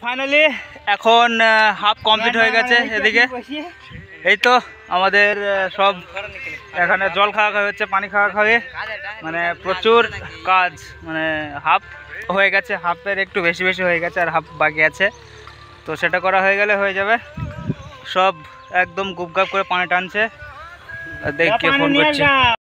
Finally এখন half complete হয়ে গেছে। এদিকে এই তো আমাদের সব এখানে জল খাওয়া হচ্ছে, পানি খাওয়া খাওয়া, মানে প্রচুর কাজ। মানে হাফ হয়ে গেছে, হাফের একটু বেশি বেশি হয়ে গেছে, আর হাফ বাকি আছে। তো সেটা করা হয়ে গেলে হয়ে যাবে। সব একদম গুপগাপ করে পানি টানছে। দেখে ফোন করছি।